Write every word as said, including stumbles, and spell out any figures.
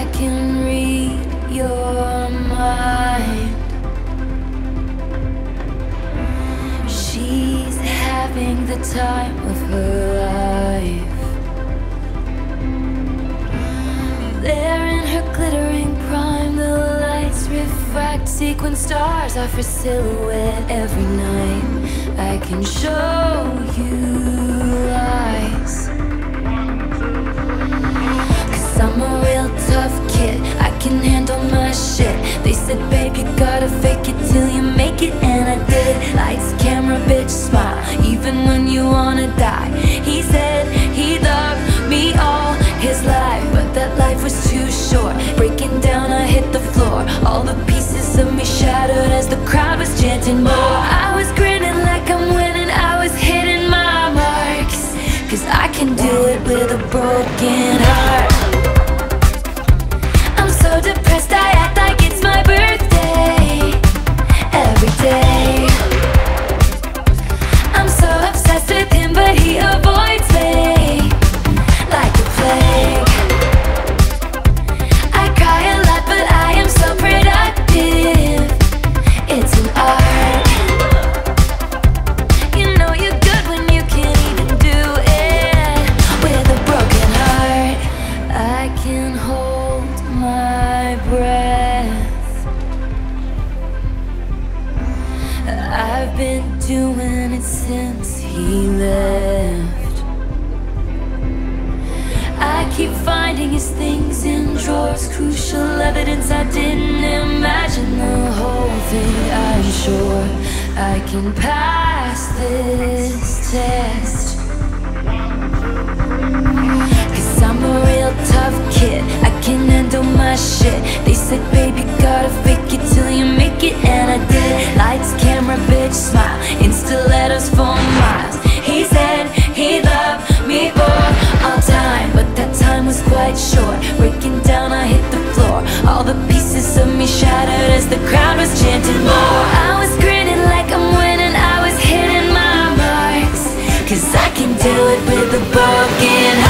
I can read your mind. She's having the time of her life. There in her glittering prime, the lights refract sequin stars off her silhouette every night. I can show you lies, 'cause I'm a real tough kid, I can handle my shit. They said, babe, you gotta fake it till you make it, and I did. Lights, camera, bitch, smile, even when you wanna die. He said he loved me all his life, but that life was too short. Breaking down, I hit the floor. All the pieces of me shattered as the crowd was chanting more. I was grinning like I'm winning, I was hitting my marks, 'cause I can do it with a broken heart. I'm so depressed, I act like it's my birthday every day. I'm so obsessed with him, but he avoids me like a plague. I cry a lot, but I am so productive. It's an art. You know you're good when you can't even do it with a broken heart. I can hold my breath. I've been doing it since he left. I keep finding his things in drawers, crucial evidence I didn't imagine the whole thing. I'm sure I can pass this test, 'cause I'm a real tough kid, I can handle my shit. They said, baby, you gotta fake it till you make it, and I did. Lights, camera, bitch, smile, Insta letters for miles. He said he loved me for all time, but that time was quite short. Breaking down, I hit the floor. All the pieces of me shattered as the crowd was chanting more. I was grinning like I'm winning, I was hitting my marks, 'cause I can do it with a broken